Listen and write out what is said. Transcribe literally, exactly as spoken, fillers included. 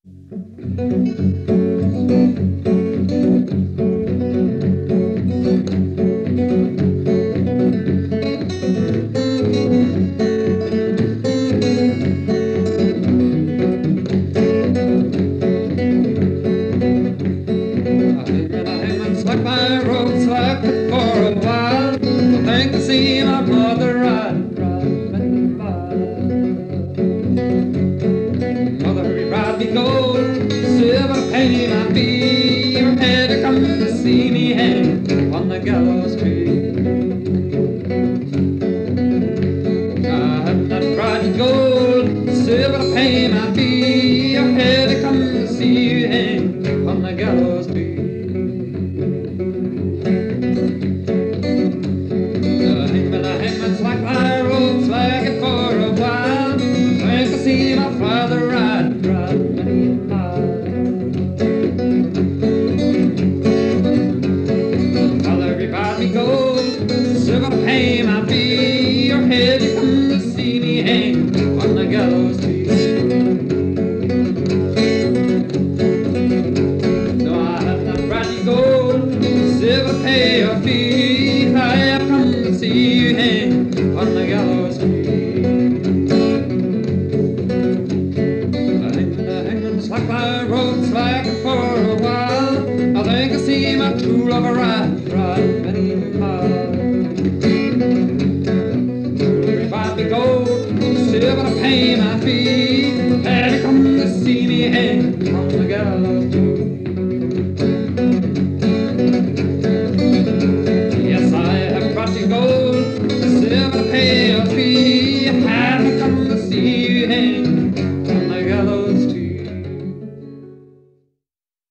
Like my road slacked for a while, I think I see my mother riding, riding by. Mother, ride me gold, silver penny my feet. Her head come to see me hang on the gallows tree. I have not ride me gold, silver penny my feet. Her head come to see me hang on the gallows tree. See my father ride, ride many miles. Father, revive me gold, silver pay my fee. Your head you come to see me hang on the gallows tree. No, I have not brought you gold, silver pay your fee. I have come to see you hang on the gallows tree. Like my road slack for a while, I think I see my true love ride, ride many miles. Revive me gold, silver to pay my fee.